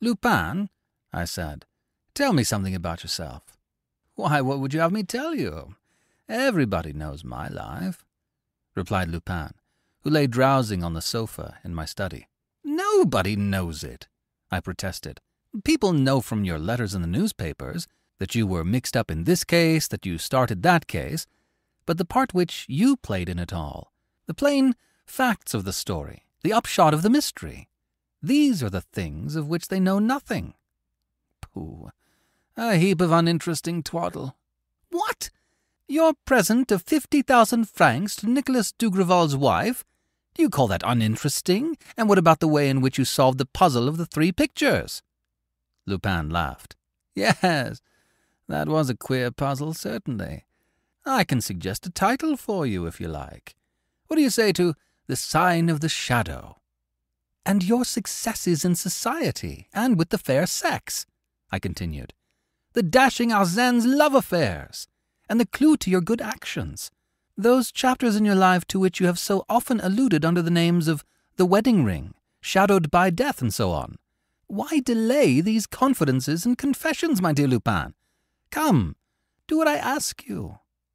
"Lupin," I said, "tell me something about yourself." "Why, what would you have me tell you? Everybody knows my life," replied Lupin, who lay drowsing on the sofa in my study. "Nobody knows it," I protested. "People know from your letters in the newspapers that you were mixed up in this case, that you started that case, but the part which you played in it all, the plain facts of the story, the upshot of the mystery, these are the things of which they know nothing." "Pooh, a heap of uninteresting twaddle." "What? Your present of 50,000 francs to Nicolas Dougreval's wife? Do you call that uninteresting? And what about the way in which you solved the puzzle of the 3 pictures?" Lupin laughed. "Yes, that was a queer puzzle, certainly. I can suggest a title for you, if you like. What do you say to The Sign of the Shadow?" "And your successes in society, and with the fair sex," I continued. "The dashing Arsene's love affairs, and the clue to your good actions. Those chapters in your life to which you have so often alluded under the names of The Wedding Ring, Shadowed by Death, and so on. Why delay these confidences and confessions, my dear Lupin? Come, do what I ask you."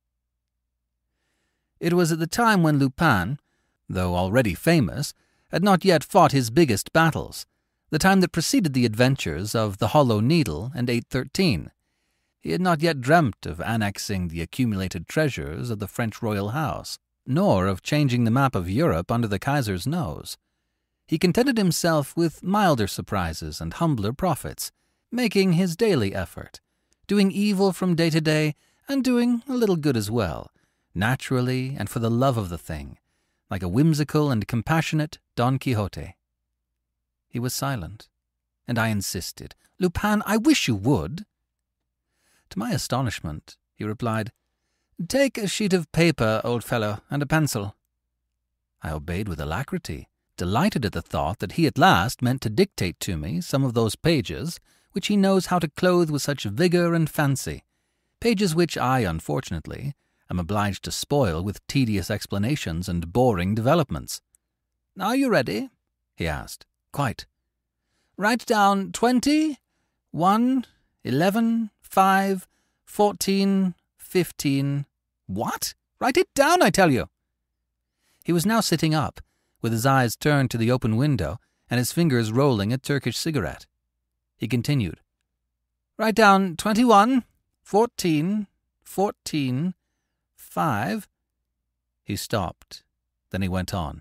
It was at the time when Lupin, though already famous, had not yet fought his biggest battles, the time that preceded the adventures of the Hollow Needle and 813. He had not yet dreamt of annexing the accumulated treasures of the French royal house, nor of changing the map of Europe under the Kaiser's nose. He contented himself with milder surprises and humbler profits, making his daily effort, doing evil from day to day, and doing a little good as well, naturally and for the love of the thing, like a whimsical and compassionate Don Quixote. He was silent, and I insisted. "Lupin, I wish you would." To my astonishment, he replied, "Take a sheet of paper, old fellow, and a pencil." I obeyed with alacrity, delighted at the thought that he at last meant to dictate to me some of those pages which he knows how to clothe with such vigor and fancy, pages which I, unfortunately, am obliged to spoil with tedious explanations and boring developments. "Are you ready?" he asked. "Quite." "Write down 20, 1, 11, 5, 14, 15... "What? Write it down, I tell you." He was now sitting up, with his eyes turned to the open window and his fingers rolling a Turkish cigarette. He continued, "Write down 21, 14, 14, 5... He stopped. Then he went on.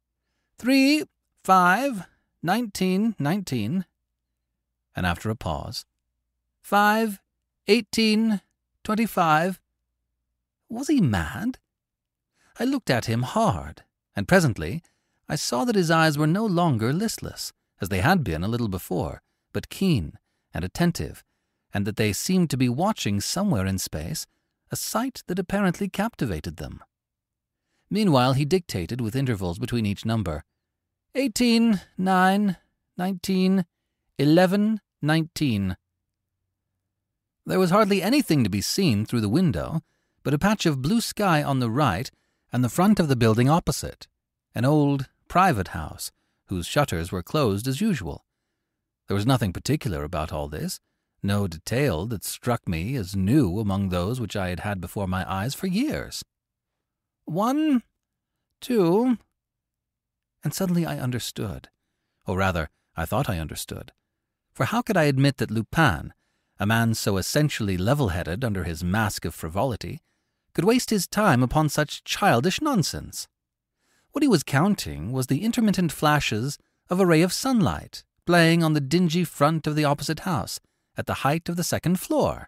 3, 5, 19, 19... And after a pause, 5, 18, 25... Was he mad? I looked at him hard, and presently I saw that his eyes were no longer listless, as they had been a little before, but keen and attentive, and that they seemed to be watching somewhere in space a sight that apparently captivated them. Meanwhile he dictated with intervals between each number, 18, 9, 19, 11, 19. There was hardly anything to be seen through the window but a patch of blue sky on the right and the front of the building opposite, an old private house whose shutters were closed as usual. There was nothing particular about all this, no detail that struck me as new among those which I had had before my eyes for years. 1, 2... And suddenly I understood, or rather, I thought I understood. For how could I admit that Lupin, a man so essentially level-headed under his mask of frivolity, could waste his time upon such childish nonsense? What he was counting was the intermittent flashes of a ray of sunlight playing on the dingy front of the opposite house at the height of the second floor.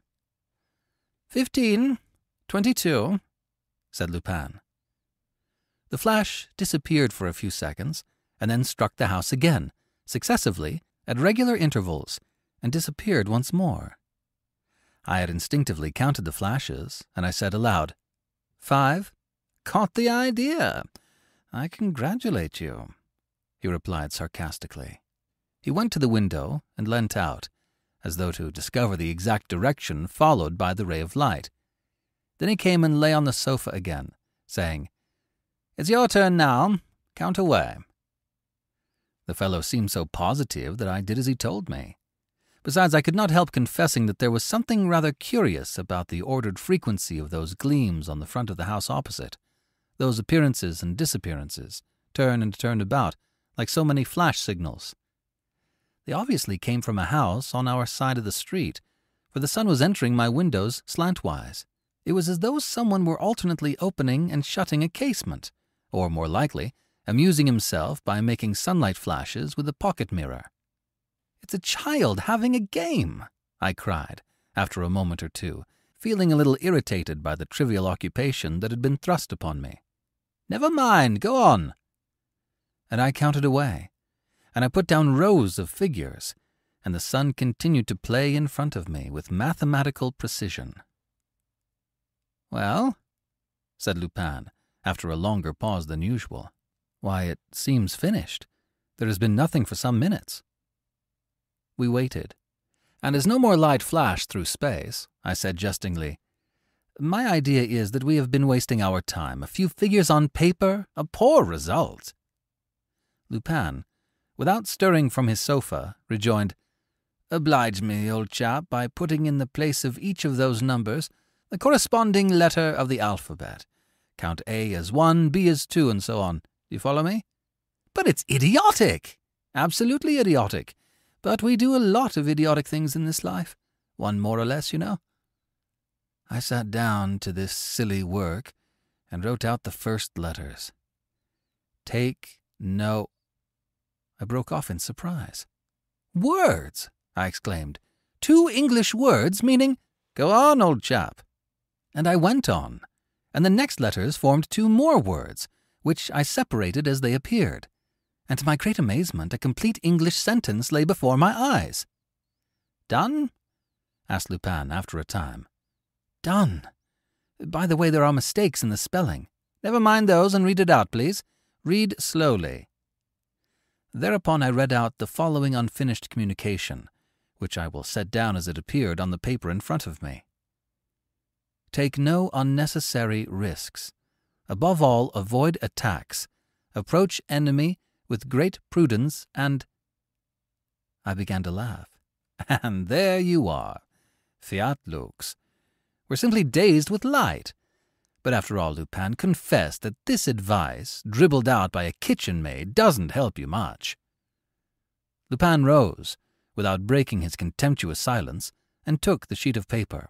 15, 22, said Lupin. The flash disappeared for a few seconds, and then struck the house again, successively, at regular intervals, and disappeared once more. I had instinctively counted the flashes, and I said aloud, 5? Caught the idea. I congratulate you, he replied sarcastically. He went to the window and leant out, as though to discover the exact direction followed by the ray of light. Then he came and lay on the sofa again, saying, It's your turn now. Count away. The fellow seemed so positive that I did as he told me, Besides, I could not help confessing that there was something rather curious about the ordered frequency of those gleams on the front of the house opposite, those appearances and disappearances, turned and turned about, like so many flash signals. They obviously came from a house on our side of the street, for the sun was entering my windows slantwise. It was as though someone were alternately opening and shutting a casement, or, more likely, amusing himself by making sunlight flashes with a pocket mirror. "It's a child having a game," I cried, after a moment or two, feeling a little irritated by the trivial occupation that had been thrust upon me. "Never mind, go on." And I counted away, and I put down rows of figures, and the sun continued to play in front of me with mathematical precision. "Well," said Lupin, after a longer pause than usual. "Why, it seems finished. There has been nothing for some minutes." We waited, and as no more light flashed through space, I said jestingly, "My idea is that we have been wasting our time. A few figures on paper, a poor result." Lupin, without stirring from his sofa, rejoined, "Oblige me, old chap, by putting in the place of each of those numbers the corresponding letter of the alphabet. Count A as 1, B as 2, and so on. Do you follow me?" "But it's idiotic!" "Absolutely idiotic. But we do a lot of idiotic things in this life. One more or less, you know." I sat down to this silly work and wrote out the first letters. "Take no—" I broke off in surprise. "Words!" I exclaimed. "2 English words meaning—" "Go on, old chap." And I went on, and the next letters formed 2 more words, which I separated as they appeared, and to my great amazement a complete English sentence lay before my eyes. "Done?" asked Lupin after a time. "Done. By the way, there are mistakes in the spelling." "Never mind those, and read it out, please. Read slowly." Thereupon I read out the following unfinished communication, which I will set down as it appeared on the paper in front of me. "Take no unnecessary risks. Above all, avoid attacks. Approach enemy with great prudence and—" I began to laugh. "And there you are. Fiat lux. We're simply dazed with light. But after all, Lupin, confess that this advice, dribbled out by a kitchen maid, doesn't help you much." Lupin rose, without breaking his contemptuous silence, and took the sheet of paper.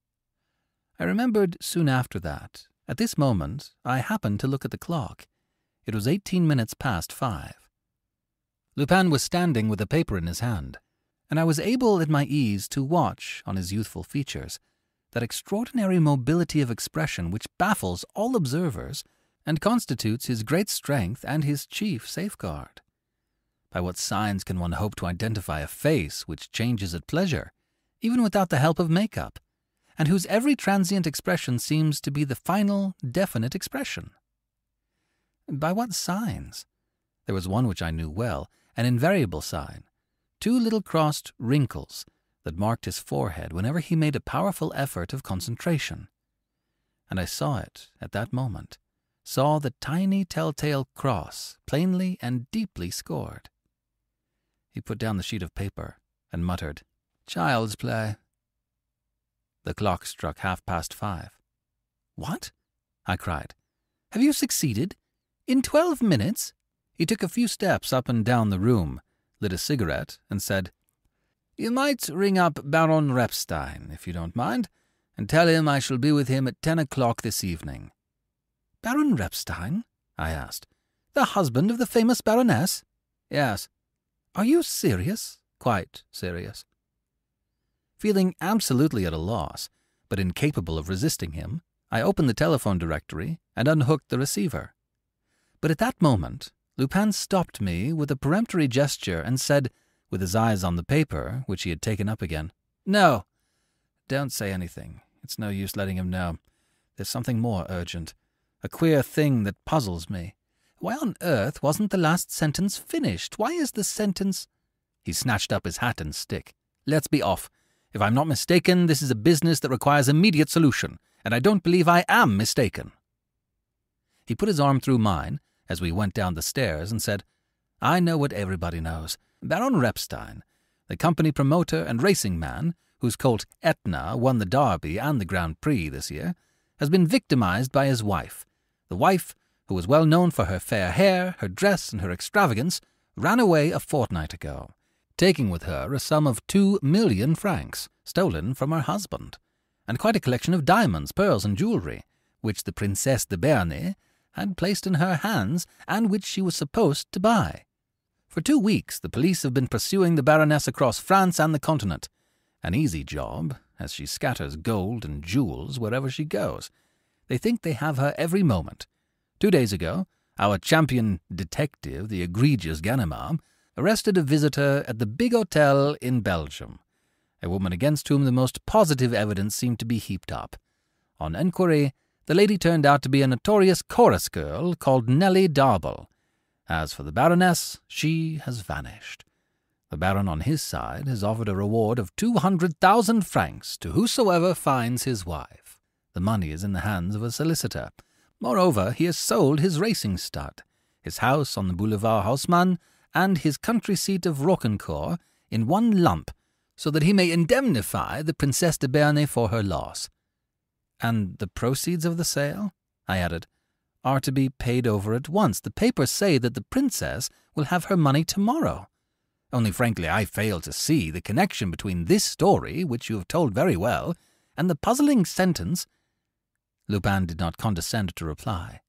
I remembered soon after that, at this moment, I happened to look at the clock. It was 18 minutes past 5. Lupin was standing with the paper in his hand, and I was able at my ease to watch, on his youthful features, that extraordinary mobility of expression which baffles all observers and constitutes his great strength and his chief safeguard. By what signs can one hope to identify a face which changes at pleasure, even without the help of make-up, and whose every transient expression seems to be the final, definite expression? By what signs? There was one which I knew well, an invariable sign, 2 little crossed wrinkles that marked his forehead whenever he made a powerful effort of concentration. And I saw it at that moment, saw the tiny telltale cross plainly and deeply scored. He put down the sheet of paper and muttered, "Child's play." The clock struck 5:30. "What?" I cried. "Have you succeeded? In 12 minutes?" He took a few steps up and down the room, lit a cigarette, and said, "You might ring up Baron Repstein, if you don't mind, and tell him I shall be with him at 10 o'clock this evening." "Baron Repstein?" I asked. "The husband of the famous Baroness?" "Yes." "Are you serious?" "Quite serious." Feeling absolutely at a loss, but incapable of resisting him, I opened the telephone directory and unhooked the receiver. But at that moment, Lupin stopped me with a peremptory gesture and said, with his eyes on the paper, which he had taken up again, "No, don't say anything. It's no use letting him know. There's something more urgent, a queer thing that puzzles me. Why on earth wasn't the last sentence finished? Why is the sentence—" He snatched up his hat and stick. "Let's be off. If I'm not mistaken, this is a business that requires immediate solution, and I don't believe I am mistaken." He put his arm through mine as we went down the stairs and said, "I know what everybody knows. Baron Repstein, the company promoter and racing man, whose colt Etna won the Derby and the Grand Prix this year, has been victimized by his wife. The wife, who was well known for her fair hair, her dress, and her extravagance, ran away a fortnight ago, taking with her a sum of 2 million francs, stolen from her husband, and quite a collection of diamonds, pearls, and jewellery, which the Princesse de Béarn had placed in her hands and which she was supposed to buy. For 2 weeks the police have been pursuing the Baroness across France and the continent. An easy job, as she scatters gold and jewels wherever she goes. They think they have her every moment. 2 days ago, our champion detective, the egregious Ganimard, arrested a visitor at the big hotel in Belgium, a woman against whom the most positive evidence seemed to be heaped up. On enquiry, the lady turned out to be a notorious chorus girl called Nellie Darble. As for the Baroness, she has vanished. The Baron on his side has offered a reward of 200,000 francs to whosoever finds his wife. The money is in the hands of a solicitor. Moreover, he has sold his racing stud, his house on the Boulevard Haussmann, and his country seat of Roccancourt in one lump, so that he may indemnify the Princesse de Béarn for her loss. And the proceeds of the sale, I added, are to be paid over at once. The papers say that the princess will have her money tomorrow. Only frankly I fail to see the connection between this story, which you have told very well, and the puzzling sentence—" Lupin did not condescend to reply.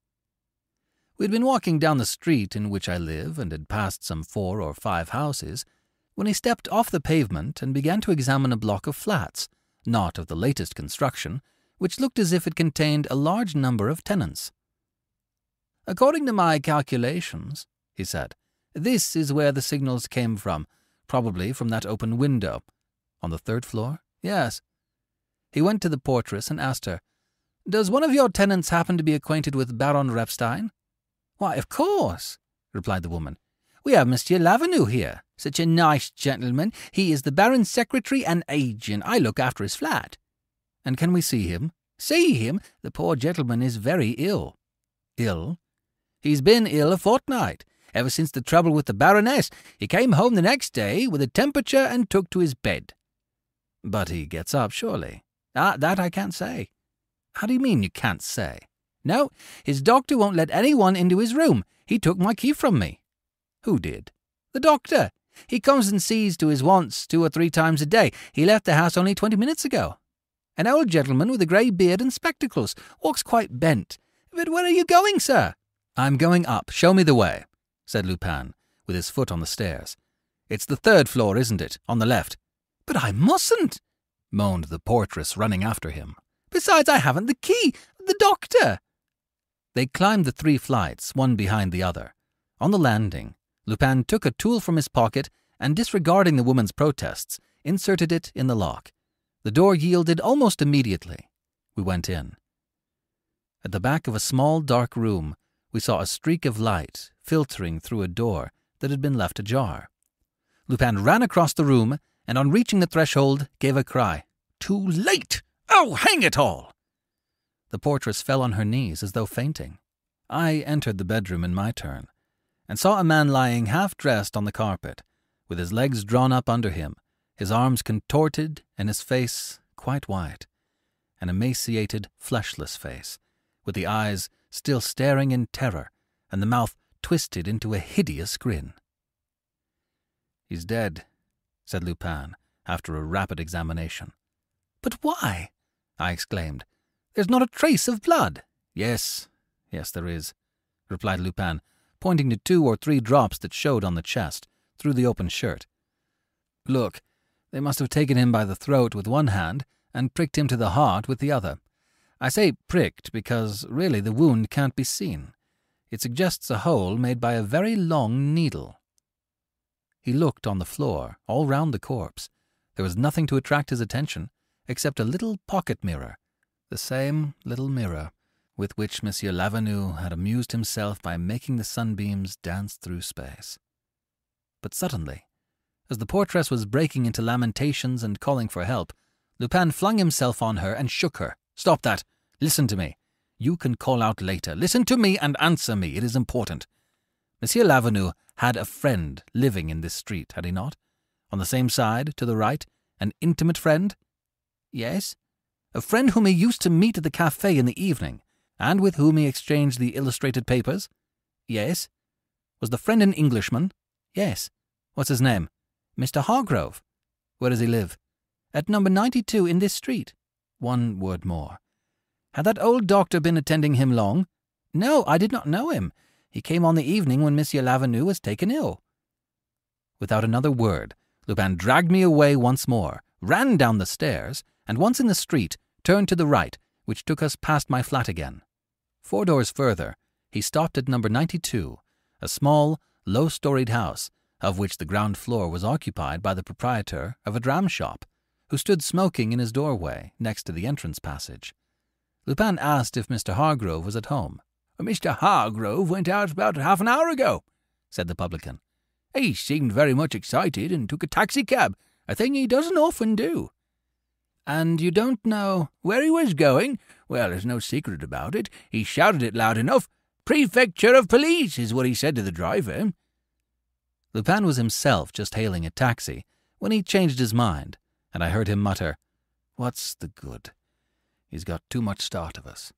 We had been walking down the street in which I live and had passed some 4 or 5 houses, when he stepped off the pavement and began to examine a block of flats, not of the latest construction, which looked as if it contained a large number of tenants. "According to my calculations," he said, "this is where the signals came from, probably from that open window." "On the 3rd floor?" "Yes." He went to the portress and asked her, "Does one of your tenants happen to be acquainted with Baron Repstein?" "Why, of course," replied the woman. "We have Monsieur Lavenue here. Such a nice gentleman. He is the Baron's secretary and agent. I look after his flat." "And can we see him?" "See him? The poor gentleman is very ill." "Ill?" "He's been ill a fortnight. Ever since the trouble with the Baroness. He came home the next day with a temperature and took to his bed." "But he gets up, surely?" "That I can't say." "How do you mean you can't say?" "No, his doctor won't let anyone into his room. He took my key from me." "Who did?" "The doctor. He comes and sees to his wants 2 or 3 times a day. He left the house only 20 minutes ago. An old gentleman with a grey beard and spectacles. Walks quite bent. But where are you going, sir?" "I'm going up. Show me the way," said Lupin, with his foot on the stairs. "It's the 3rd floor, isn't it? On the left." "But I mustn't," moaned the portress, running after him. "Besides, I haven't the key. The doctor." They climbed the 3 flights, one behind the other. On the landing, Lupin took a tool from his pocket and, disregarding the woman's protests, inserted it in the lock. The door yielded almost immediately. We went in. At the back of a small, dark room, we saw a streak of light filtering through a door that had been left ajar. Lupin ran across the room and, on reaching the threshold, gave a cry. "Too late! Oh, hang it all!" The portress fell on her knees as though fainting. I entered the bedroom in my turn, and saw a man lying half-dressed on the carpet, with his legs drawn up under him, his arms contorted and his face quite white, an emaciated, fleshless face, with the eyes still staring in terror and the mouth twisted into a hideous grin. "He's dead," said Lupin, after a rapid examination. "But why?" I exclaimed. "There's not a trace of blood." Yes, there is," replied Lupin, pointing to 2 or 3 drops that showed on the chest, through the open shirt. "Look, they must have taken him by the throat with one hand and pricked him to the heart with the other. I say pricked because really the wound can't be seen. It suggests a hole made by a very long needle." He looked on the floor, all round the corpse. There was nothing to attract his attention, except a little pocket mirror, the same little mirror with which Monsieur Lavenue had amused himself by making the sunbeams dance through space. But suddenly, as the portress was breaking into lamentations and calling for help, Lupin flung himself on her and shook her. "Stop that! Listen to me. You can call out later. Listen to me and answer me. It is important. Monsieur Lavenue had a friend living in this street, had he not? On the same side, to the right, an intimate friend? Yes. A friend whom he used to meet at the cafe in the evening, and with whom he exchanged the illustrated papers? Yes. Was the friend an Englishman? Yes. What's his name? Mr. Hargrove. Where does he live? At number 92 in this street. One word more. Had that old doctor been attending him long? No, I did not know him. He came on the evening when Monsieur Lavenu was taken ill. Without another word, Lupin dragged me away once more, ran down the stairs, and once in the street, turned to the right, which took us past my flat again. 4 doors further, he stopped at number 92, a small, low-storied house, of which the ground floor was occupied by the proprietor of a dram shop, who stood smoking in his doorway next to the entrance passage. Lupin asked if Mr. Hargrove was at home. "Mr. Hargrove went out about half an hour ago," said the publican. "He seemed very much excited and took a taxicab, a thing he doesn't often do." "And you don't know where he was going? Well, there's no secret about it. He shouted it loud enough. 'Prefecture of Police' is what he said to the driver." Lupin was himself just hailing a taxi when he changed his mind, and I heard him mutter, "What's the good? He's got too much start of us."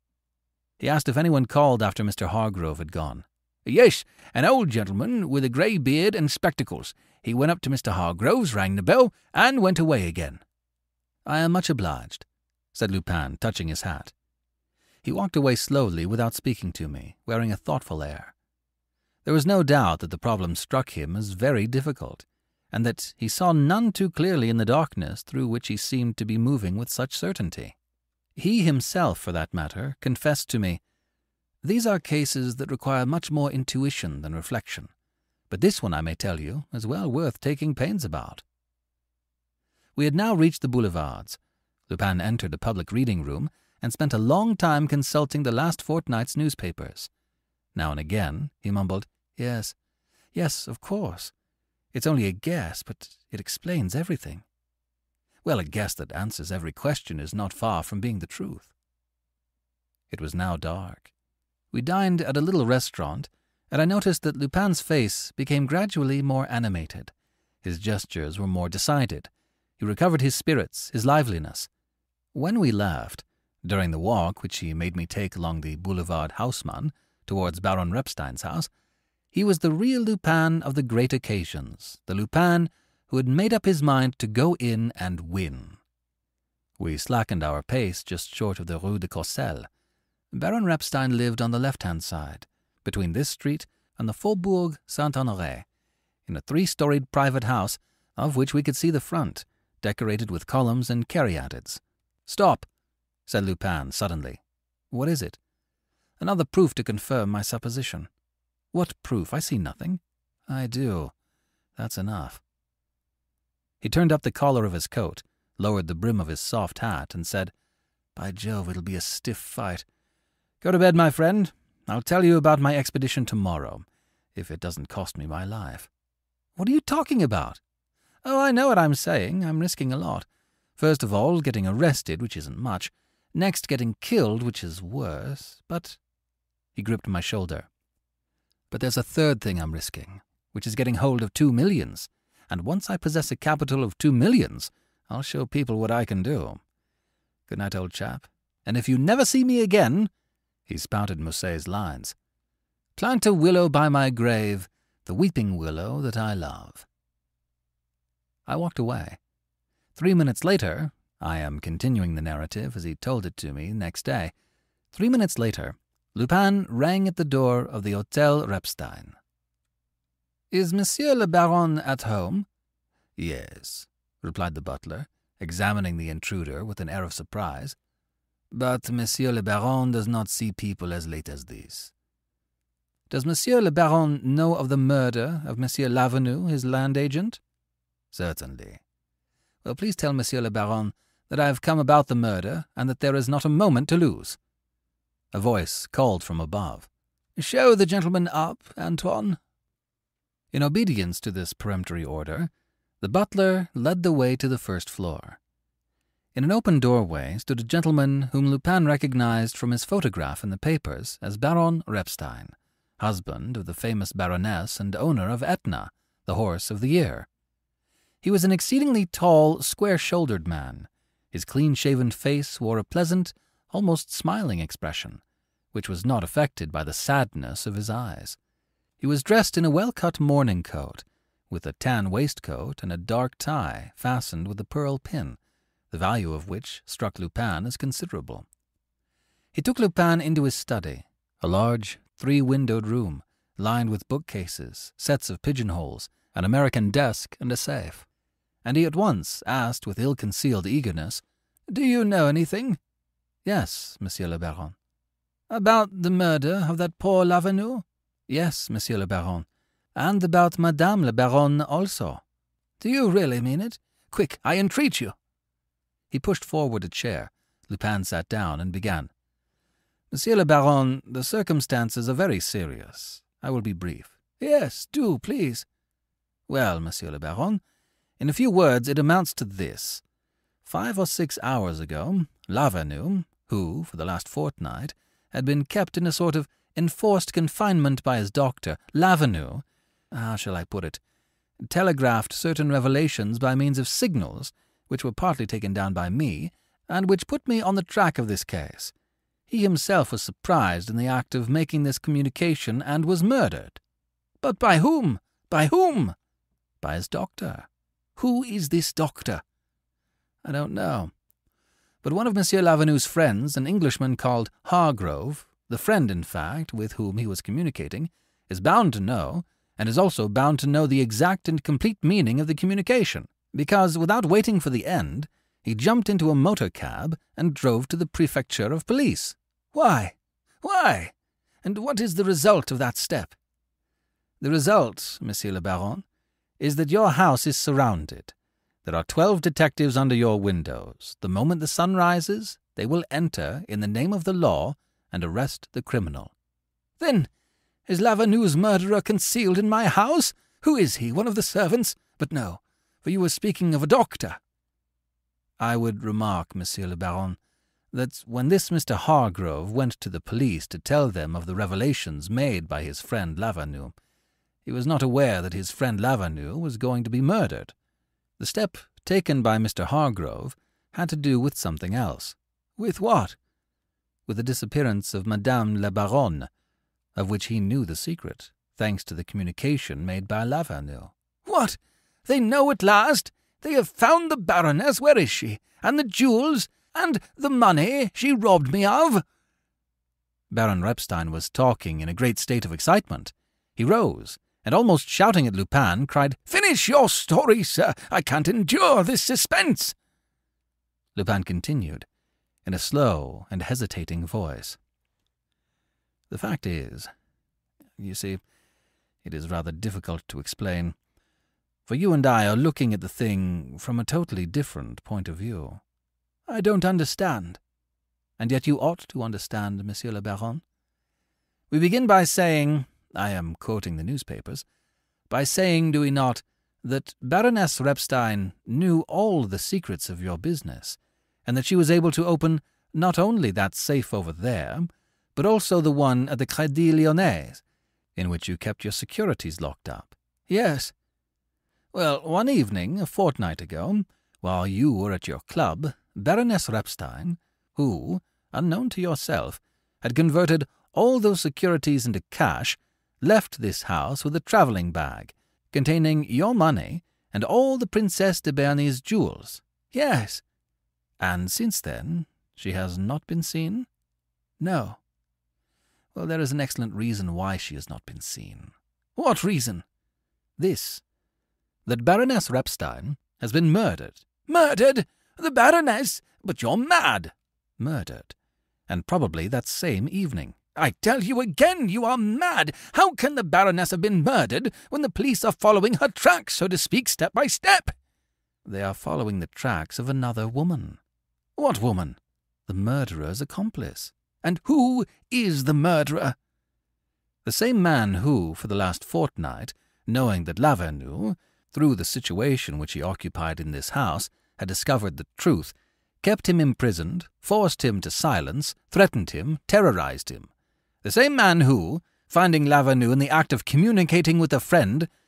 He asked if anyone called after Mr. Hargrove had gone. "Yes, an old gentleman with a grey beard and spectacles. He went up to Mr. Hargrove's, rang the bell, and went away again." "I am much obliged," said Lupin, touching his hat. He walked away slowly without speaking to me, wearing a thoughtful air. There was no doubt that the problem struck him as very difficult, and that he saw none too clearly in the darkness through which he seemed to be moving with such certainty. He himself, for that matter, confessed to me, "These are cases that require much more intuition than reflection, but this one, I may tell you, is well worth taking pains about." We had now reached the boulevards. Lupin entered a public reading room and spent a long time consulting the last fortnight's newspapers. Now and again he mumbled, Yes, of course. It's only a guess, but it explains everything." Well, a guess that answers every question is not far from being the truth. It was now dark. We dined at a little restaurant, and I noticed that Lupin's face became gradually more animated. His gestures were more decided. He recovered his spirits, his liveliness. When we left, during the walk which he made me take along the Boulevard Haussmann towards Baron Repstein's house, he was the real Lupin of the great occasions, the Lupin who had made up his mind to go in and win. We slackened our pace just short of the Rue de Courcelles. Baron Repstein lived on the left-hand side, between this street and the Faubourg Saint-Honoré, in a 3-storied private house, of which we could see the front, decorated with columns and caryatids. "Stop," said Lupin suddenly. "What is it?" "Another proof to confirm my supposition." "What proof? I see nothing." "I do. That's enough." He turned up the collar of his coat, lowered the brim of his soft hat, and said, "By Jove, it'll be a stiff fight. Go to bed, my friend. I'll tell you about my expedition tomorrow, if it doesn't cost me my life." "What are you talking about?" "Oh, I know what I'm saying. I'm risking a lot. First of all, getting arrested, which isn't much. Next, getting killed, which is worse. But—" He gripped my shoulder. "But there's a third thing I'm risking, which is getting hold of 2 millions. And once I possess a capital of 2 millions, I'll show people what I can do. Good night, old chap. And if you never see me again," he spouted Musset's lines, "plant a willow by my grave, the weeping willow that I love." I walked away. 3 minutes later, I am continuing the narrative as he told it to me next day. 3 minutes later, Lupin rang at the door of the Hôtel Repstein. "Is Monsieur le Baron at home?" "Yes," replied the butler, examining the intruder with an air of surprise. "But Monsieur le Baron does not see people as late as this." "Does Monsieur le Baron know of the murder of Monsieur Lavenu, his land agent?" "Certainly." "Well, please tell Monsieur le Baron that I have come about the murder and that there is not a moment to lose." A voice called from above, "Show the gentleman up, Antoine." In obedience to this peremptory order, the butler led the way to the first floor. In an open doorway stood a gentleman whom Lupin recognized from his photograph in the papers as Baron Repstein, husband of the famous Baroness and owner of Etna, the horse of the year. He was an exceedingly tall, square-shouldered man. His clean-shaven face wore a pleasant, almost smiling expression, which was not affected by the sadness of his eyes. He was dressed in a well-cut morning coat, with a tan waistcoat and a dark tie fastened with a pearl pin, the value of which struck Lupin as considerable. He took Lupin into his study, a large, 3-windowed room, lined with bookcases, sets of pigeonholes, an American desk, and a safe. And he at once asked with ill-concealed eagerness, "Do you know anything?" "Yes, Monsieur le Baron." "About the murder of that poor Lavenue?" "Yes, Monsieur le Baron, and about Madame la Baronne also." "Do you really mean it? Quick, I entreat you." He pushed forward a chair. Lupin sat down and began. "Monsieur le Baron, the circumstances are very serious. I will be brief." "Yes, do, please." "Well, Monsieur le Baron, in a few words it amounts to this. 5 or 6 hours ago, Lavenue, who, for the last fortnight, had been kept in a sort of enforced confinement by his doctor, Lavenue, how shall I put it, telegraphed certain revelations by means of signals, which were partly taken down by me, and which put me on the track of this case. He himself was surprised in the act of making this communication and was murdered." "But by whom? By whom?" "By his doctor." "Who is this doctor?" "I don't know. But one of Monsieur Lavenue's friends, an Englishman called Hargrove, the friend, in fact, with whom he was communicating, is bound to know, and is also bound to know the exact and complete meaning of the communication, because, without waiting for the end, he jumped into a motor-cab and drove to the prefecture of police." "Why? Why? And what is the result of that step?" "The result, Monsieur le Baron, is that your house is surrounded. There are 12 detectives under your windows. The moment the sun rises, they will enter in the name of the law and arrest the criminal." "Then is Lavenue's murderer concealed in my house? Who is he, one of the servants? But no, for you were speaking of a doctor." "I would remark, Monsieur le Baron, that when this Mr. Hargrove went to the police to tell them of the revelations made by his friend Lavenue, he was not aware that his friend Lavenue was going to be murdered. The step taken by Mr. Hargrove had to do with something else." "With what?" "With the disappearance of Madame la Baronne, of which he knew the secret, thanks to the communication made by Lavenue." "What? They know at last? They have found the Baroness? Where is she? And the jewels? And the money she robbed me of?" Baron Repstein was talking in a great state of excitement. He rose, and almost shouting at Lupin, cried, "Finish your story, sir! I can't endure this suspense!" Lupin continued, in a slow and hesitating voice. "The fact is, you see, it is rather difficult to explain, for you and I are looking at the thing from a totally different point of view." "I don't understand." "And yet you ought to understand, Monsieur le Baron. We begin by saying, I am quoting the newspapers, by saying, do we not, that Baroness Repstein knew all the secrets of your business, and that she was able to open not only that safe over there, but also the one at the Crédit Lyonnais, in which you kept your securities locked up?" "Yes." "Well, one evening, a fortnight ago, while you were at your club, Baroness Repstein, who, unknown to yourself, had converted all those securities into cash, left this house with a travelling bag, containing your money and all the Princesse de Berny's jewels." "Yes." "And since then, she has not been seen?" "No." "Well, there is an excellent reason why she has not been seen." "What reason?" "This, that Baroness Repstein has been murdered." "Murdered? The Baroness? But you're mad." "Murdered, and probably that same evening." "I tell you again, you are mad. How can the Baroness have been murdered when the police are following her tracks, so to speak, step by step?" "They are following the tracks of another woman." "What woman?" "The murderer's accomplice." "And who is the murderer?" "The same man who, for the last fortnight, knowing that Lavenue, through the situation which he occupied in this house, had discovered the truth, kept him imprisoned, forced him to silence, threatened him, terrorized him. The same man who, finding Lavenue in the act of communicating with a friend,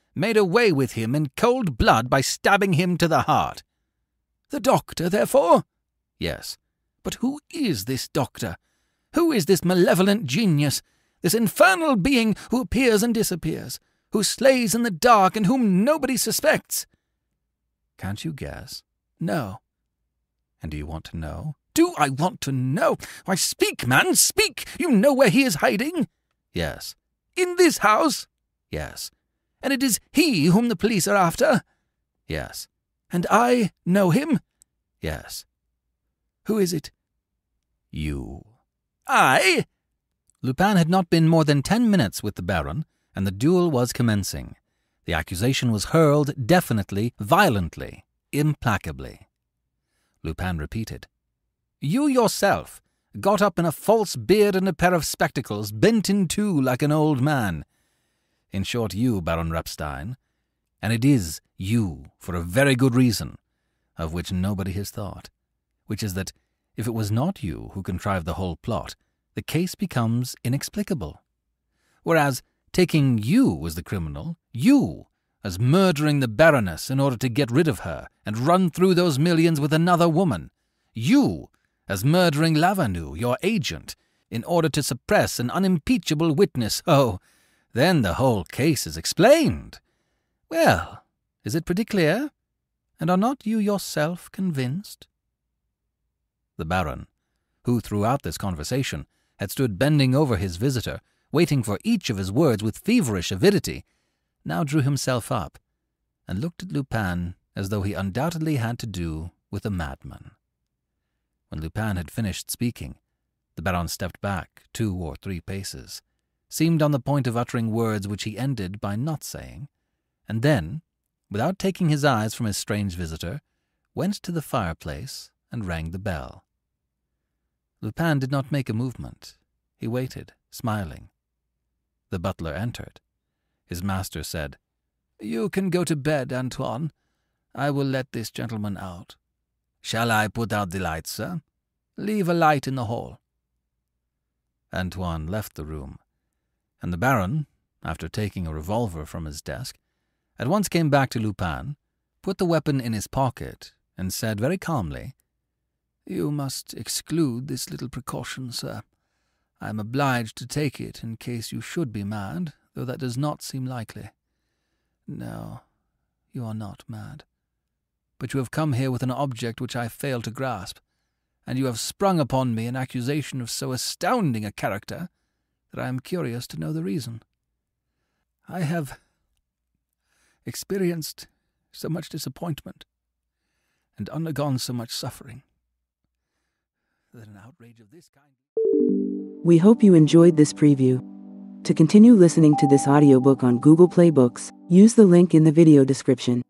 made away with him in cold blood by stabbing him to the heart. The doctor, therefore? Yes. But who is this doctor? Who is this malevolent genius, this infernal being who appears and disappears, who slays in the dark and whom nobody suspects? Can't you guess? No. And do you want to know? Do I want to know? Why, speak, man, speak! You know where he is hiding? Yes. In this house? Yes. And it is he whom the police are after? Yes. And I know him? Yes. Who is it? You. I? Lupin had not been more than 10 minutes with the Baron, and the duel was commencing. The accusation was hurled definitely, violently, implacably. Lupin repeated. You yourself got up in a false beard and a pair of spectacles, bent in two like an old man. In short, you, Baron Repstein, and it is you for a very good reason, of which nobody has thought, which is that if it was not you who contrived the whole plot, the case becomes inexplicable. Whereas, taking you as the criminal, you, as murdering the Baroness in order to get rid of her and run through those millions with another woman, you, as murdering Lavernoux, your agent, in order to suppress an unimpeachable witness, oh, then the whole case is explained. Well, is it pretty clear? And are not you yourself convinced? The Baron, who throughout this conversation had stood bending over his visitor, waiting for each of his words with feverish avidity, now drew himself up and looked at Lupin as though he undoubtedly had to do with a madman. When Lupin had finished speaking, the Baron stepped back 2 or 3 paces, seemed on the point of uttering words which he ended by not saying, and then, without taking his eyes from his strange visitor, went to the fireplace and rang the bell. Lupin did not make a movement. He waited, smiling. The butler entered. His master said, You can go to bed, Antoine. I will let this gentleman out. Shall I put out the light, sir? Leave a light in the hall. Antoine left the room, and the Baron, after taking a revolver from his desk, at once came back to Lupin, put the weapon in his pocket, and said very calmly, You must exclude this little precaution, sir. I am obliged to take it in case you should be mad, though that does not seem likely. No, you are not mad. But you have come here with an object which I fail to grasp, and you have sprung upon me an accusation of so astounding a character that I am curious to know the reason. I have experienced so much disappointment and undergone so much suffering that an outrage of this kind... We hope you enjoyed this preview. To continue listening to this audiobook on Google Play Books, use the link in the video description.